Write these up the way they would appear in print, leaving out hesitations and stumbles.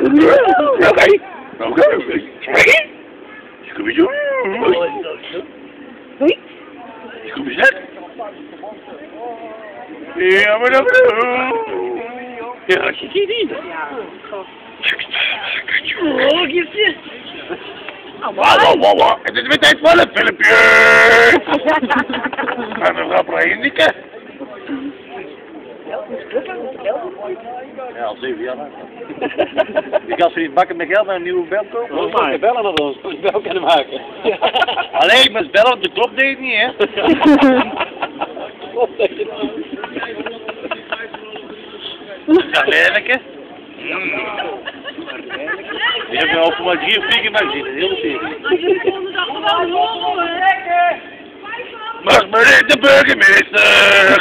Oké. Scooby-Doo. Hoi. Scooby-Zet. Ja, maar dat ja, als je die niet. Oh, gifje. Wauw. Het is weer tijd voor een filmpje. Gaan we grappig heen, Nikke? Ja, al 7 jaar lang. Die gast verdient bakken met geld naar een nieuwe bel kopen. Oh, maar bellen naar ons. Ik bel kunnen maken. Alleen, ik moest bellen, de klop deed het niet, hè? Ja, lelijke. Die heb je al voor maar 3 of 4 keer maar gezien, een hele serie. Als je de volgende dag gewoon horen, lekker. Mag meneer de burgemeester.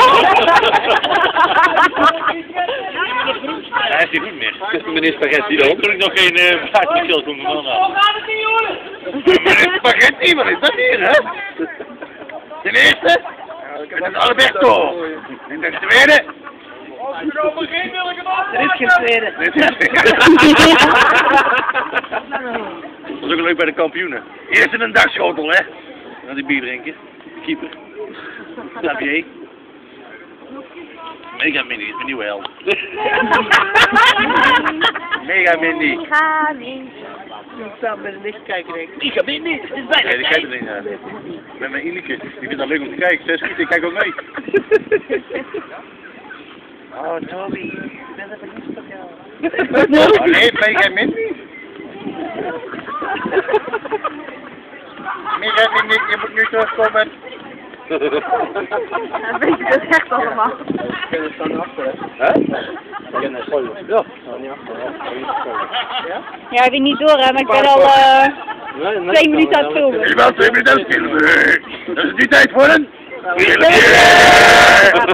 Hij heeft die goed meer. Meneer Spaghetti dan. Toen ik nog geen vaatjesgeld kon doen. Zo gaat het niet, jongen. Meneer Spaghetti, wat is dat hier, hè? Ten eerste, het is Alberto. En ten tweede... Als je erover geen wil ik het af. Er is geen tweede. Dat was ook leuk bij de kampioenen. Eerst in een dagschotel, hè? Dan die bier drinken. Keeper. Xavier. Mega Mini is mijn nieuwe held. Mega Mini. Ga niet. Ik sta met een licht kijken, denk ik. Mega Mini. Het is bijna. Nee, die kijkt er niet naar. Met mijn Ineke. Die vindt dat leuk om te kijken. 6 schieten, ik kijk ook mee. Oh, Toby. Ik ben er verliefd op jou. Oh nee, Mega Mini. Mega Mini, je moet nu terugkomen. Ja, weet je dat echt allemaal? We staan achter, hè? Hè? We kennen spoilers. Ja. Staan niet achter, hè? Ja, ik weet niet door, hè, maar ik ben al 2 minuten aan het filmen. Je bent 2 minuten aan het filmen. Dat is nu tijd voor een...